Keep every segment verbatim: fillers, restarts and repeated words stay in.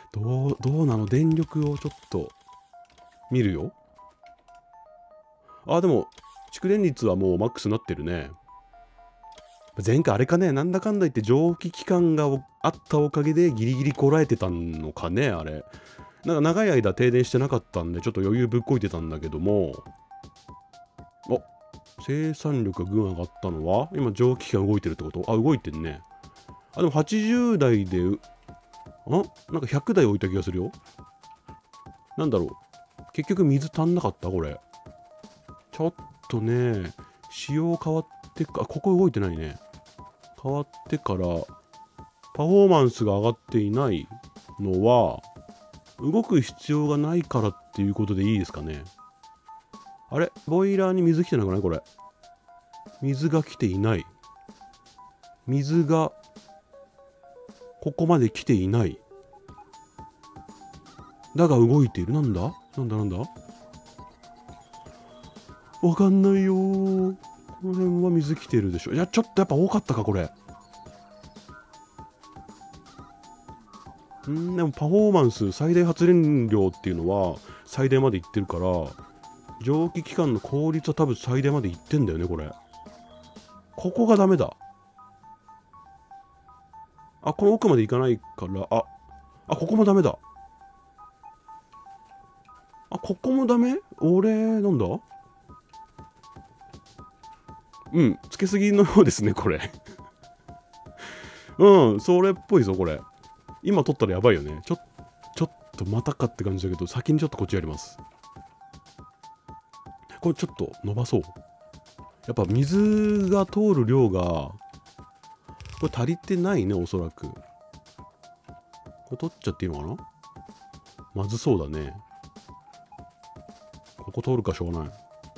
どう、どうなの？電力をちょっと見るよ。あ、でも、蓄電率はもうマックスになってるね。前回あれかね、なんだかんだ言って蒸気機関があったおかげでギリギリこらえてたのかね、あれ。なんか長い間停電してなかったんで、ちょっと余裕ぶっこいてたんだけども、あ、生産力がぐん上がったのは、今蒸気機関動いてるってこと？あ、動いてんね。あ、でもはちじゅうだいで、あ、なんかひゃくだい置いた気がするよ。なんだろう。結局水足んなかったこれ。ちょっとね、仕様変わってか、ここ動いてないね。変わってから、パフォーマンスが上がっていないのは、動く必要がないからっていうことでいいですかね。あれ？ボイラーに水来てないかなこれ。水が来ていない。水が、ここまで来ていない。だが動いている。なんだなんだなんだわかんないよー。この辺は水来てるでしょ。いや、ちょっとやっぱ多かったか、これ。んでもパフォーマンス、最大発電量っていうのは最大までいってるから、蒸気機関の効率は多分最大までいってんだよね、これ。ここがダメだ。あ、この奥まで行かないから、あ、あ、ここもダメだ。あ、ここもダメ？俺、なんだ？うん、つけすぎのようですね、これ。うん、それっぽいぞ、これ。今取ったらやばいよね。ちょ、ちょっとまたかって感じだけど、先にちょっとこっちやります。これちょっと伸ばそう。やっぱ水が通る量が、これ足りてないね、おそらく。これ取っちゃっていいのかな？まずそうだね。ここ通るかしょうがない。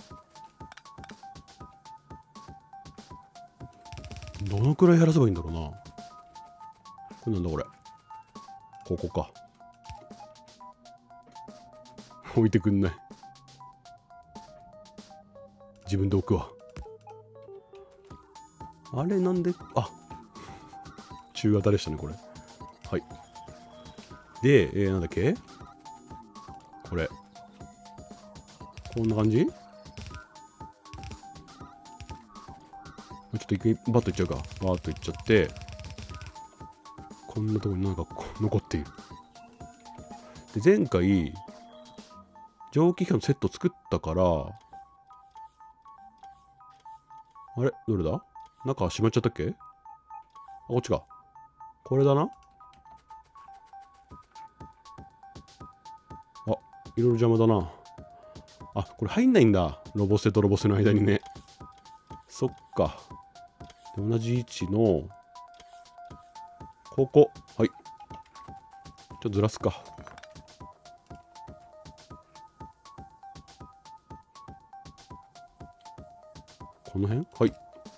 どのくらい減らせばいいんだろうな。これなんだこれ。ここか。置いてくんない。自分で置くわ。あれなんで、あ、中型でしたね、これ。はい。で、えー、なんだっけこれ。こんな感じ？ちょっと一回バッといっちゃうか。バーッといっちゃって、こんなところになんか残っている。で、前回、蒸気機関のセット作ったから、あれどれだ？中閉まっちゃったっけ？あ、こっちか。これだな。あ、いろいろ邪魔だな。あ、これ入んないんだ。ロボセとロボセの間にね。そっか。で同じ位置の、ここ。はい。ちょっとずらすか。この辺？はい。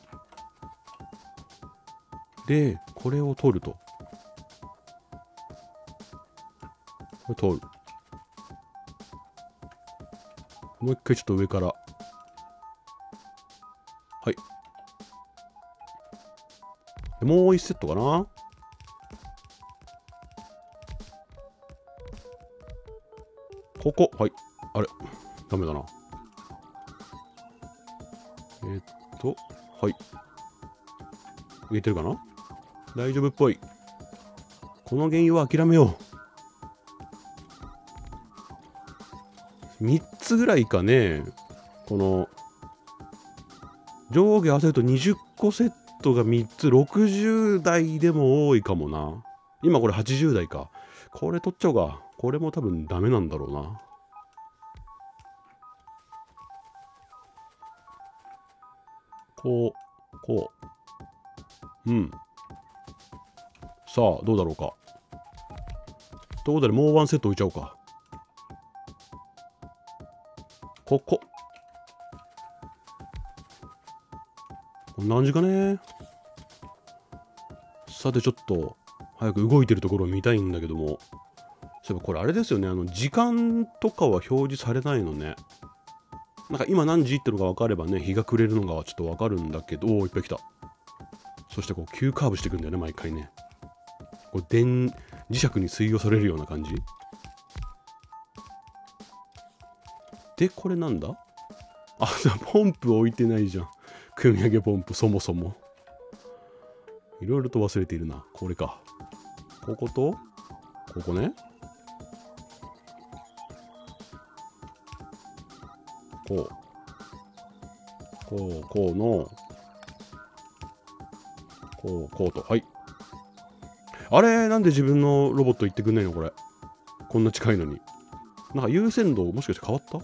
で、これを取ると。これ取る。もう一回ちょっと上から。はい。でもう一セットかな。ここ。はい。あれダメだな。えー、っと、はい。入れてるかな？大丈夫っぽい。この原油は諦めよう。みっつぐらいかね。この、上下合わせるとにじゅっこセットがみっつ、ろくじゅうだいでも多いかもな。今これはちじゅうだいか。これ取っちゃおうか。これも多分ダメなんだろうな。こう、こう。うん。さあ、どうだろうか。ということで、もうワンセット置いちゃおうか。ここ。こんな感じかね。さて、ちょっと、早く動いてるところを見たいんだけども。そういえばこれあれですよね。あの、時間とかは表示されないのね。なんか今何時ってのが分かればね、日が暮れるのがちょっと分かるんだけど、おー、いっぱい来た。そしてこう、急カーブしていくんだよね、毎回ね。こう電、 磁石に吸い寄されるような感じで、これなんだ？あ、ポンプ置いてないじゃん。組み上げポンプ、そもそも。いろいろと忘れているな。これか。ここと、ここね。こう。こう、こうの、こう、こうと。はい。あれなんで自分のロボット行ってくんないのこれ。こんな近いのに。なんか優先度もしかして変わった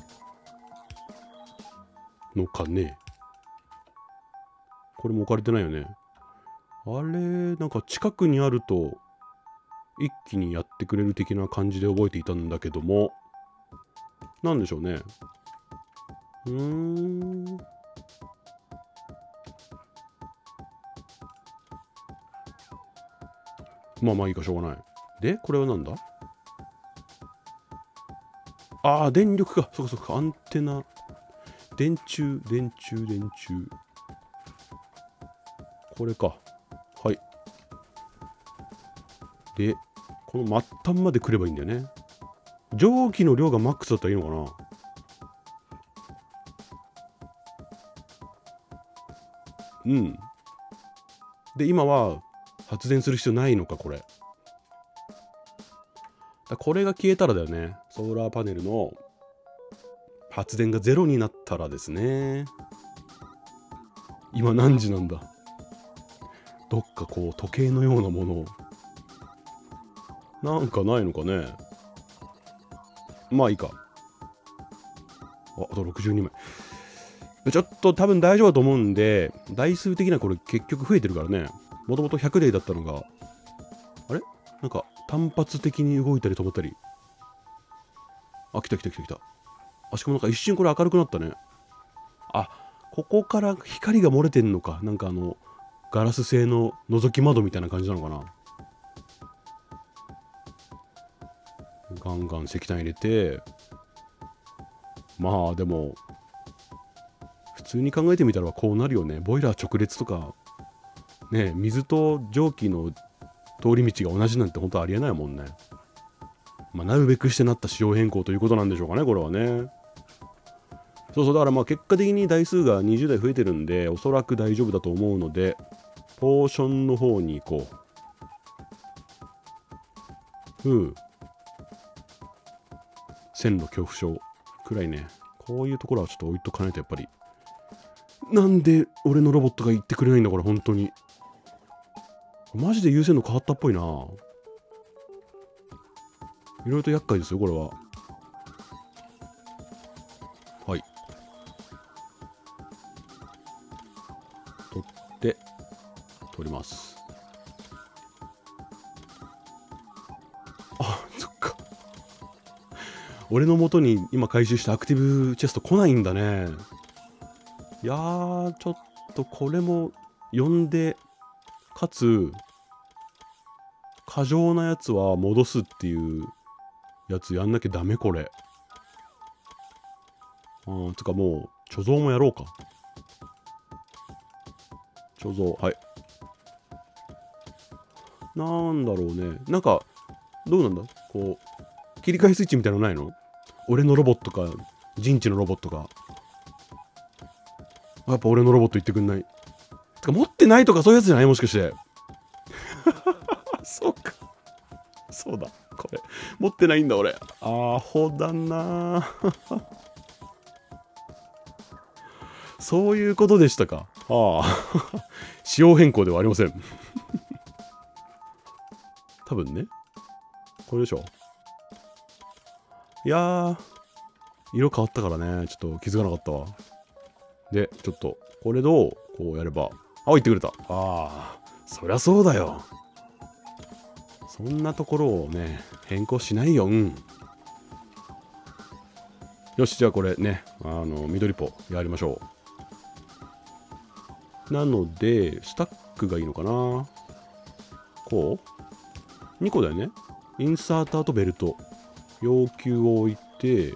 のかね。これも置かれてないよね。あれ、なんか近くにあると一気にやってくれる的な感じで覚えていたんだけども、なんでしょうね。うーん。まあまあいいか、しょうがない。で、これはなんだ？ああ、電力か。そっかそっか。アンテナ。電柱、電柱、電柱。これか。はい。で、この末端まで来ればいいんだよね。蒸気の量がマックスだったらいいのかな？うん。で、今は発電する必要ないのか、これ。だこれが消えたらだよね。ソーラーパネルの発電がゼロになったらですね。今何時なんだ？どっかこう時計のようなものを。なんかないのかね。まあいいか。あ、あとろくじゅうにまい。ちょっと多分大丈夫だと思うんで、台数的にはこれ結局増えてるからね。もともとひゃくだいだったのが、あれなんか単発的に動いたり止まったり。あ、来た来た来た来た。あ、しかもなんか一瞬これ明るくなったね。あ、ここから光が漏れてんのか。なんかあの、ガラス製の覗き窓みたいな感じなのかな。ガンガン石炭入れて、まあでも、普通に考えてみたらこうなるよね。ボイラー直列とか、ね、水と蒸気の通り道が同じなんて本当ありえないもんね。まあ、なるべくしてなった仕様変更ということなんでしょうかね、これはね。そうそう、だからまあ結果的に台数がにじゅうだい増えてるんで、おそらく大丈夫だと思うので、ポーションの方に行こう。ふう。線路恐怖症くらいね。こういうところはちょっと置いとかないとやっぱり。なんで俺のロボットが言ってくれないんだこれ本当に。マジで優先度変わったっぽいな。いろいろと厄介ですよこれは。はい。取って取ります。あ、そっか。俺の元に今回収したアクティブチェスト来ないんだね。いやー、ちょっとこれも呼んで、かつ、過剰なやつは戻すっていうやつやんなきゃダメこれ。ああ、つかもう、貯蔵もやろうか。貯蔵、はい。なんだろうね。なんか、どうなんだこう、切り替えスイッチみたいなのないの？俺のロボットか、陣地のロボットか。やっぱ俺のロボット言ってくんない。てか持ってないとかそういうやつじゃないもしかして。そうか。そうだ。これ。持ってないんだ俺。アホだなそういうことでしたか。ああ。仕様変更ではありません。多分ね。これでしょ。いやー。色変わったからね。ちょっと気づかなかったわ。で、ちょっと、これどうこうやれば。あ、言ってくれた。ああ。そりゃそうだよ。そんなところをね、変更しないよ。うん。よし、じゃあこれね、あの、緑ポやりましょう。なので、スタックがいいのかなこう ?に 個だよね。インサーターとベルト。要求を置いて、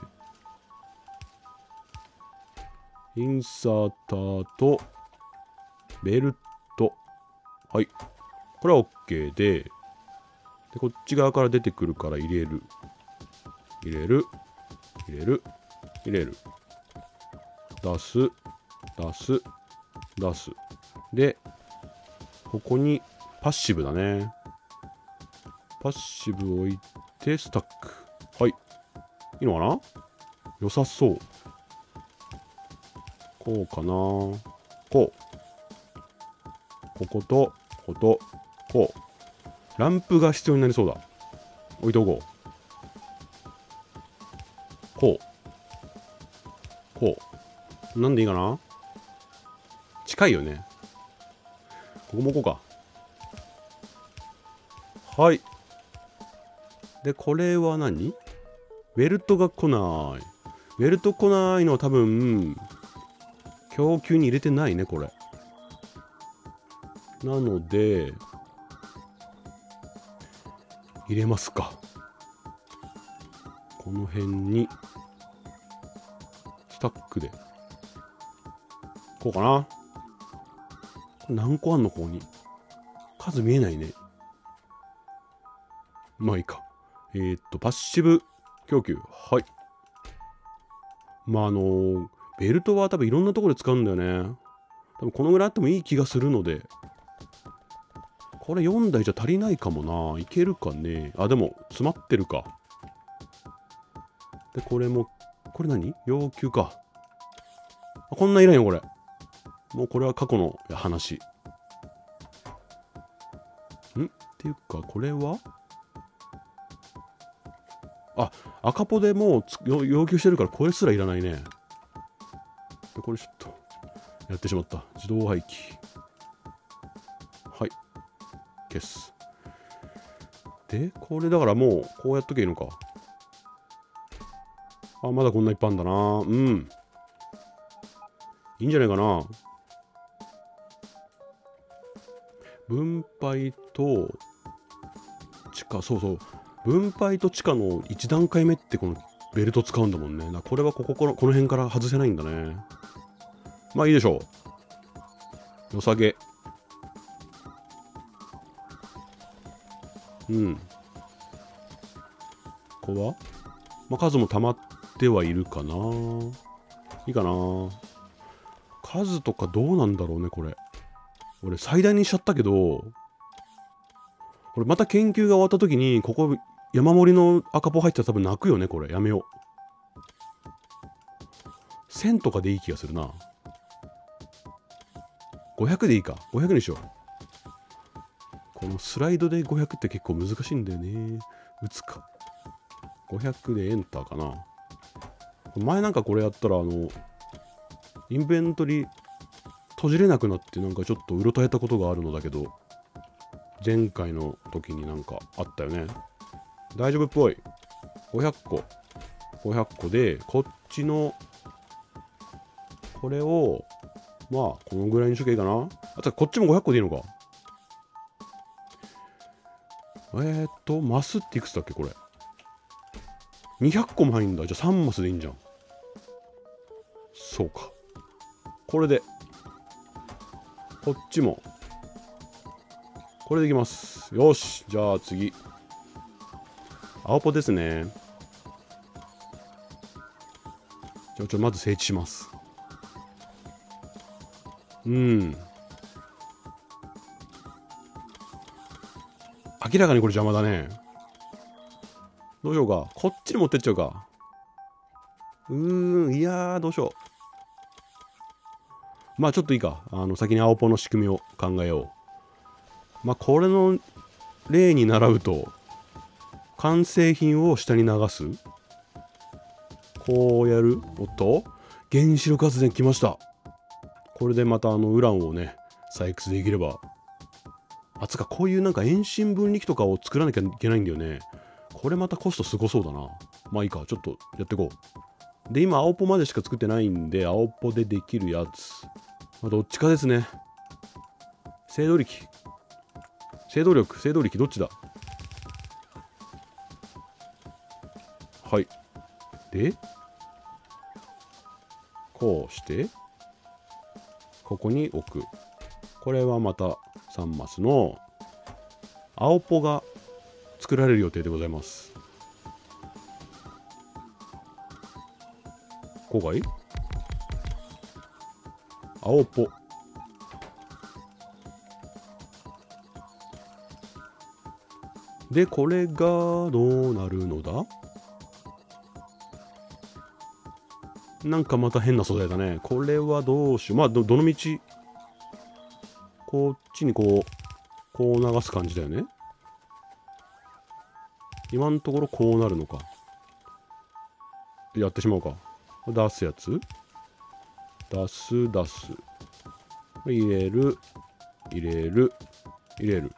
インサーターとベルト。はい。これは OK で、 でこっち側から出てくるから入れる入れる入れる入れる出す出す出すでここにパッシブだね。パッシブ置いてスタック。はい、いいのかな。良さそう。こうかな。こうこことこことこう。ランプが必要になりそうだ。置いておこう。こうこうなんでいいかな。近いよね。ここもこうか。はい。でこれは何。ウェルトが来ない。ウェルト来ないのは多分供給に入れてないねこれ。なので入れますか。この辺にスタックでこうかな。これ何個あんの。ここに数見えないね。まあいいか。えー、っとパッシブ供給。はい。まああのー、ベルトは多分いろんなところで使うんだよね。多分このぐらいあってもいい気がするので、これよんだいじゃ足りないかもな。いけるかね。あ、でも詰まってるか。でこれもこれ何要求か。あ、こんないらんよこれ。もうこれは過去の話。んっていうかこれはあ、赤ポでもう要求してるからこれすらいらないね。でこれちょっとやってしまった。自動廃棄。はい、消す。でこれだからもうこうやっとけばいいのか。あ、まだこんないっぱいあんだな。うん、いいんじゃないかな。分配と地下、そうそう、分配と地下のいち段階目ってこのベルト使うんだもんね。だこれはこここのこの辺から外せないんだね。まあいいでしょう。良さげ。うん。ここはまあ数も溜まってはいるかな。いいかな。数とかどうなんだろうねこれ。俺最大にしちゃったけど、これまた研究が終わった時にここ山盛りの赤ポ入ったら多分泣くよねこれ。やめよう。せんとかでいい気がするな。ごひゃくでいいか。ごひゃくにしよう。このスライドでごひゃくって結構難しいんだよね。打つか。ごひゃくでエンターかな。前なんかこれやったらあのインベントリ閉じれなくなってなんかちょっとうろたえたことがあるのだけど、前回の時になんかあったよね。大丈夫っぽい。ごひゃっこごひゃっこでこっちのこれをまあこのぐらいにしとけばいいかな。あとこっちもごひゃっこでいいのか。えーっとマスっていくつだっけこれ。にひゃっこも入んだ。じゃあさんマスでいいんじゃん。そうか。これでこっちもこれでいきます。よし、じゃあ次青ポですね。じゃあちょまず整地します。うん明らかにこれ邪魔だね。どうしようか。こっちに持ってっちゃうか。うーん、いやーどうしよう。まあちょっといいか。あの先に青ポの仕組みを考えよう。まあこれの例に習うと完成品を下に流す。こうやる。おっと原子力発電来ました。これでまたあのウランをね採掘できれば。あつかこういうなんか遠心分離機とかを作らなきゃいけないんだよね。これまたコストすごそうだな。まあいいか、ちょっとやっていこう。で今青ポまでしか作ってないんで青ポでできるやつ、まあ、どっちかですね。制動力制動力制動力どっちだ。はい。でこうしてここに置く。これはまたさんマスの青ポが作られる予定でございます。郊外青ポ。で、これがどうなるのだ？なんかまた変な素材だね。これはどうしよう。まあ、ど、どの道、こっちにこう、こう流す感じだよね。今のところこうなるのか。やってしまおうか。出すやつ出す、出す。入れる、入れる、入れる。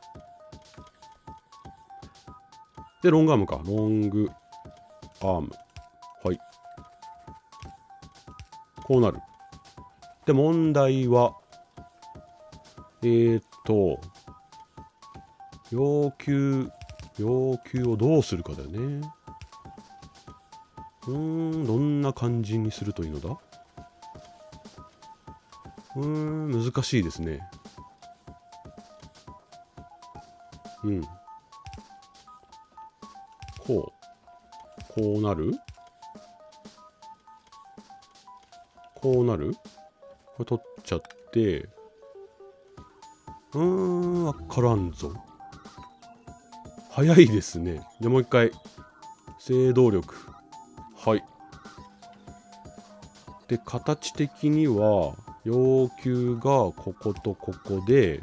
で、ロングアームか。ロングアーム。はい。こうなる。で、問題は、えーっと、要求、要求をどうするかだよね。うーん、どんな感じにするといいのだ？うーん、難しいですね。うん。こう。こうなる？こうなる？これ取っちゃって、うーん、わからんぞ。早いですね。じゃあもう一回。制動力。はい。で、形的には、要求がこことここで、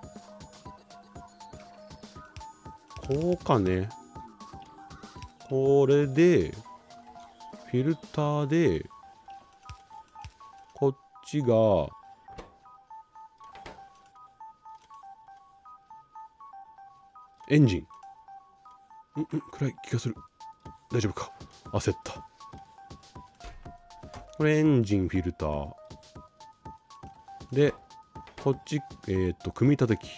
こうかね。これで、フィルターで、こっちが、エンジン。んん暗い気がする。大丈夫か。焦った。これエンジンフィルター。で、こっち、えー、っと、組み立て機。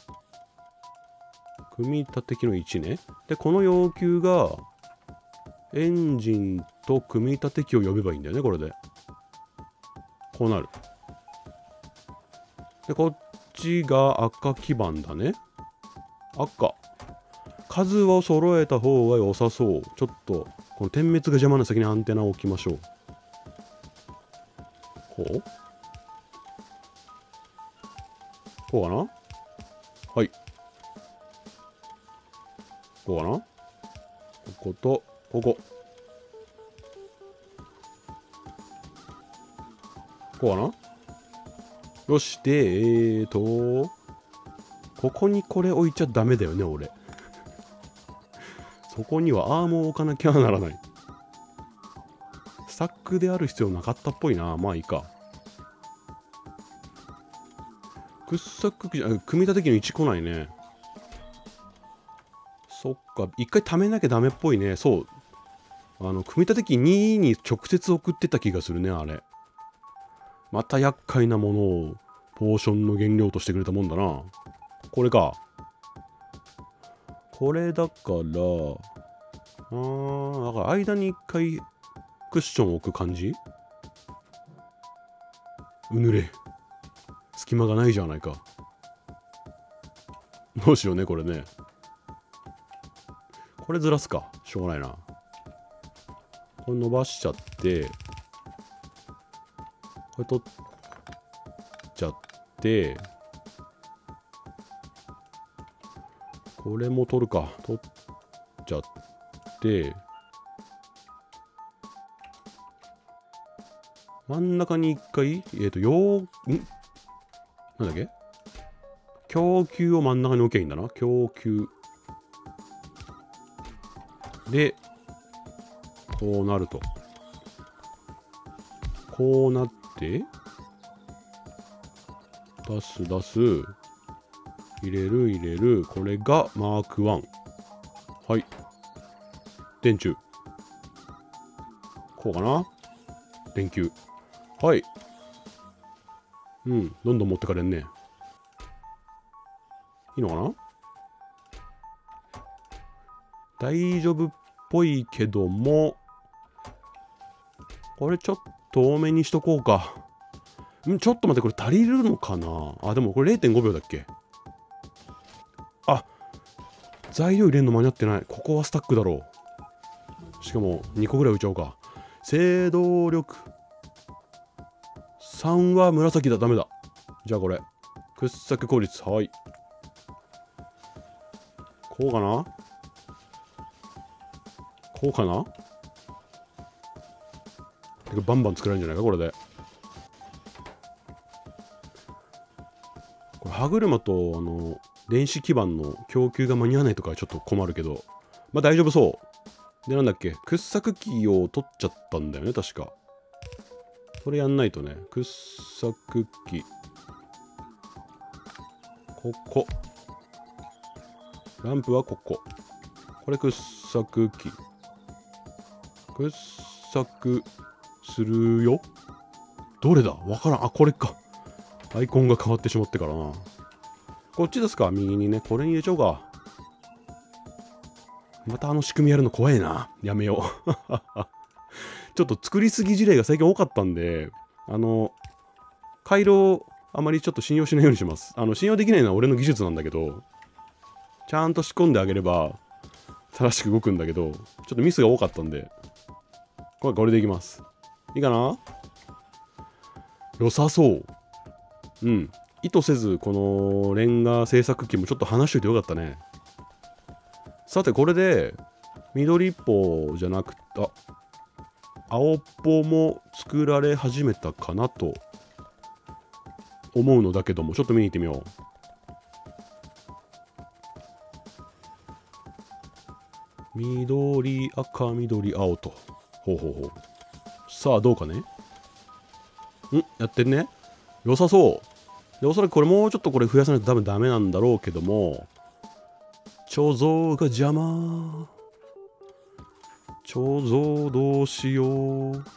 組み立て機の位置ね。で、この要求が、エンジンと組み立て機を呼べばいいんだよね、これで。こうなる。で、こっちが赤基板だね。赤。数を揃えた方が良さそう。ちょっと、この点滅が邪魔な先にアンテナを置きましょう。こうこうかな？はい。こうかな？ここと、ここ。こうかな？よし。で、えーと、ここにこれ置いちゃダメだよね、俺。そこにはアームを置かなきゃならない。スタックである必要なかったっぽいな。まあいいか。くっさくじゃ、組み立て機の位置来ないね。そっか。一回貯めなきゃダメっぽいね。そう。あの、組み立て機にに直接送ってた気がするね、あれ。また厄介なものをポーションの原料としてくれたもんだな。これか。これだから、あー、だから間に一回クッションを置く感じ？うぬれ。隙間がないじゃないか。どうしようね、これね。これずらすか。しょうがないな。これ伸ばしちゃって、これ取っちゃって、これも取るか。取っちゃって、真ん中に一回、えっ、ー、と、よー、んなんだっけ？供給を真ん中に置けばいいんだな。供給。で、こうなると。こうなって、出す出す。入れる入れる。これがマークワン。はい。電柱。こうかな？電球。はい。うん。どんどん持ってかれんね。いいのかな？大丈夫っぽいけども、これちょっと多めにしとこうか。んちょっと待って、これ足りるのかなあ、でもこれ れいてんごびょうだっけ？あ、 材料入れるの間に合ってない。ここはスタックだろう。しかもにこぐらい置いちゃおうか。制動力さんは紫だ。ダメだ。じゃあこれ掘削効率、はい、こうかな、こうかな。バンバン作られるんじゃないかこれで。これ歯車とあの電子基板の供給が間に合わないとかちょっと困るけど、まあ大丈夫そう。で、なんだっけ、掘削機を取っちゃったんだよね、確か。それやんないとね。掘削機。ここ。ランプはここ。これ掘削機。掘削するよ。どれだわからん。あ、これか。アイコンが変わってしまってからな。こっちですか、右にね。これに入れちゃおうか。またあの仕組みやるの怖いな。やめよう。ちょっと作りすぎ事例が最近多かったんで、あの、回路あまりちょっと信用しないようにします。あの、信用できないのは俺の技術なんだけど、ちゃんと仕込んであげれば正しく動くんだけど、ちょっとミスが多かったんで、これこれでいきます。いいかな？良さそう。うん。意図せず、このレンガ製作機もちょっと話しといてよかったね。さて、これで、緑っぽじゃなくて、あ、青っぽも作られ始めたかなと思うのだけども、ちょっと見に行ってみよう。緑、赤、緑、青と。ほうほうほう。さあ、どうかね。んやってんね。良さそう。で、おそらくこれもうちょっとこれ増やさないと多分ダメなんだろうけども、貯蔵が邪魔。貯蔵どうしよう。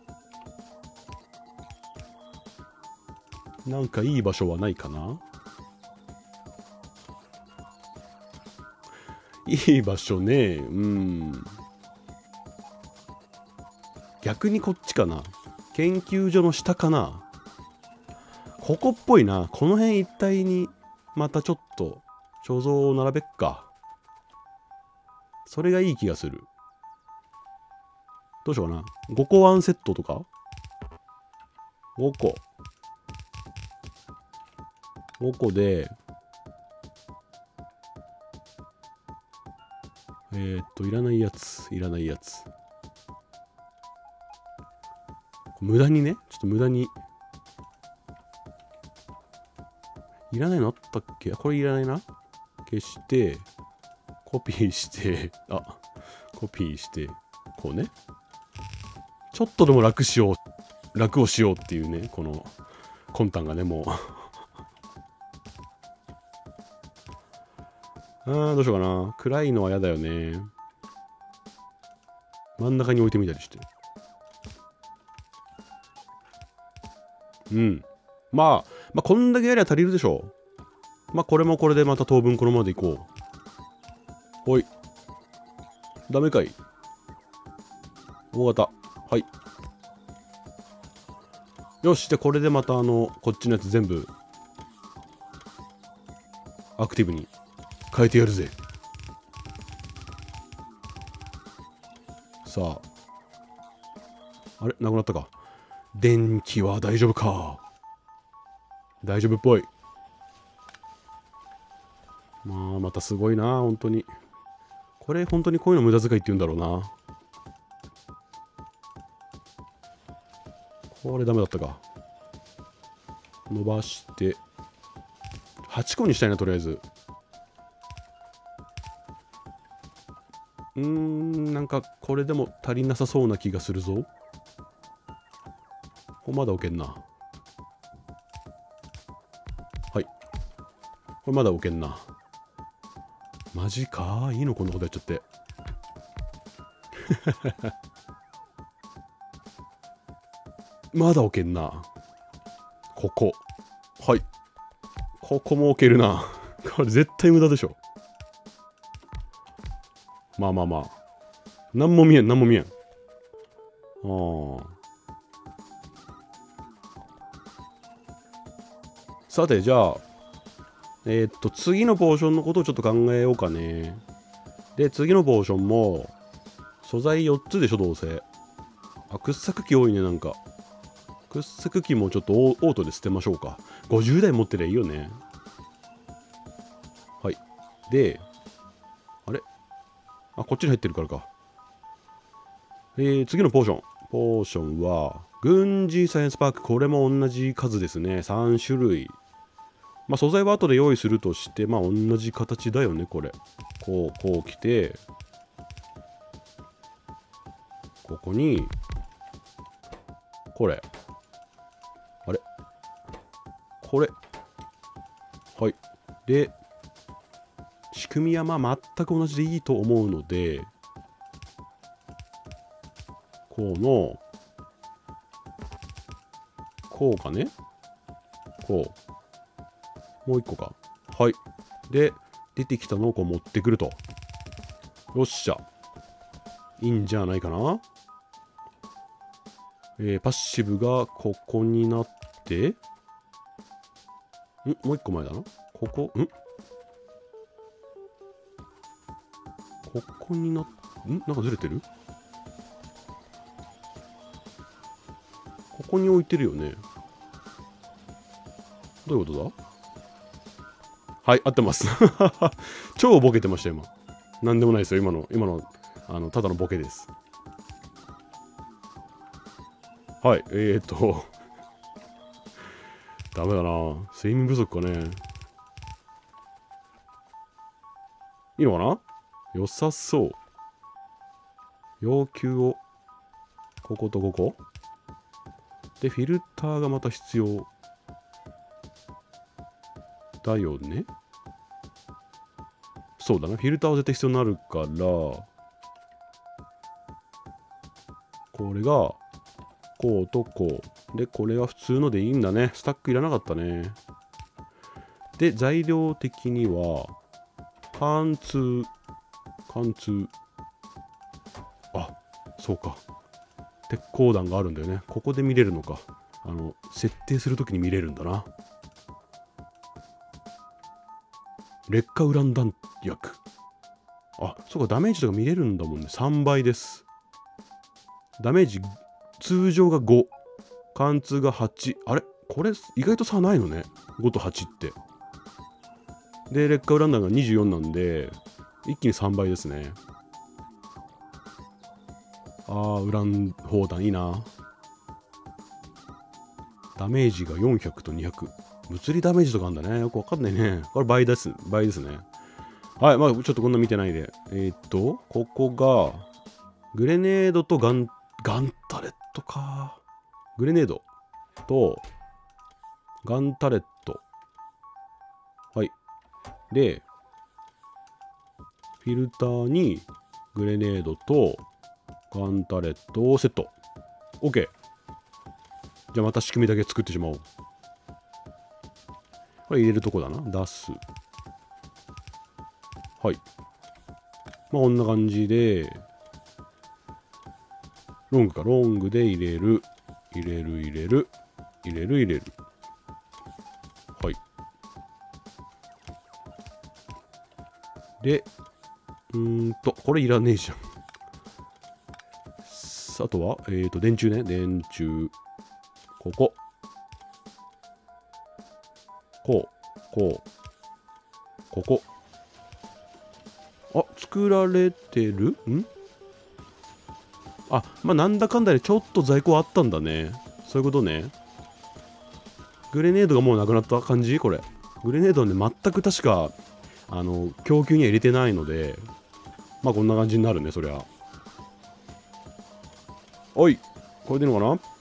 なんかいい場所はないかな。いい場所ね。うん。逆にこっちかな。研究所の下かな。ここっぽいな。この辺一帯にまたちょっと貯蔵を並べっか。それがいい気がする。どうしようかな。ごこワンセットとか ?ご 個。ごこで、えー、っと、いらないやつ。いらないやつ。無駄にね。ちょっと無駄に。いらないのあったっけ？これいらないな。消して、コピーして、あ、コピーして、こうね。ちょっとでも楽しよう、楽をしようっていうね、この魂胆がね、もう。あー、どうしようかな。暗いのは嫌だよね。真ん中に置いてみたりして。うん。まあ、まあ、こんだけやりゃ足りるでしょう。まあ、これもこれでまた当分このままでいこう。ほい。ダメかい。大型。はい。よし。で、これでまたあの、こっちのやつ全部、アクティブに変えてやるぜ。さあ。あれなくなったか。電気は大丈夫か。大丈夫っぽい。まあ、またすごいな、本当に。これ、本当にこういうの無駄遣いって言うんだろうな。これダメだったか。伸ばして、はちこにしたいな、とりあえず。うーん、なんか、これでも足りなさそうな気がするぞ。これまだ置けんな。はい。これまだ置けんな。マジかいいのこんなことやっちゃって。まだ置けんな。ここ。はい。ここも置けるな。これ絶対無駄でしょ。まあまあまあ。なんも見えん、なんも見えん。ああ。さて、じゃあ、えー、っと、次のポーションのことをちょっと考えようかね。 で、次のポーションも、素材よっつでしょ、どうせ。あ、掘削機多いね、なんか。掘削機もちょっとオートで捨てましょうか。ごじゅうだい持ってりゃいいよね。はい。で、あれあ、こっちに入ってるからか。えー、次のポーション。ポーションは、軍事サイエンスパーク。これも同じ数ですね。さん種類。まあ、素材は後で用意するとして、まあ、同じ形だよね、これ。こう、こう来て、ここに、これ。あれこれ。はい。で、仕組みはまあ全く同じでいいと思うので、こうの、こうかね。こう。もう一個か。はい。で、出てきたのをこう持ってくると。よっしゃ。いいんじゃないかな。えー、パッシブがここになって、んもう一個前だな。ここ、んここになっ、んなんかずれてる？ここに置いてるよね。どういうことだ？はい、合ってます。超ボケてました、今。なんでもないですよ、今の、今の、あの、ただのボケです。はい、えーっと、ダメだな。睡眠不足かね。いいのかな？良さそう。要求を、こことここ。で、フィルターがまた必要。だよね。そうだな。フィルターは絶対必要になるから、これが、こうとこう。で、これが普通のでいいんだね。スタックいらなかったね。で、材料的には、貫通、貫通。あ、そうか。鉄鋼弾があるんだよね。ここで見れるのか。あの、設定するときに見れるんだな。劣化ウラン弾薬。あ、そうか、ダメージとか見れるんだもんね。さんばいです。ダメージ、通常がご。貫通がはち。あれこれ、意外と差ないのね。ごとはちって。で、劣化ウラン弾がにじゅうよんなんで、一気にさんばいですね。あー、ウラン砲弾いいな。ダメージがよんひゃくとにひゃく。物理ダメージとかあるんだね。よくわかんないね。これ倍です。倍ですね。はい。まあ、ちょっとこんな見てないで。えー、っと、ここが、グレネードとガン、ガンタレットか。グレネードと、ガンタレット。はい。で、フィルターに、グレネードと、ガンタレットをセット。OK。じゃあまた仕組みだけ作ってしまおう。これ入れるとこだな。出す。はい。まあこんな感じで、ロングか。ロングで入れる。入れる入れる。入れる入れる。はい。で、うーんと、これいらねえじゃん。あとは、えっ、ー、と、電柱ね。電柱。ここ。こう。こう。ここ。あ、作られてるんあ、まあ、なんだかんだでちょっと在庫あったんだね。そういうことね。グレネードがもうなくなった感じこれ。グレネードはね、全く確か、あの、供給には入れてないので、まあ、こんな感じになるね、そりゃ。おい、これでいいのかな？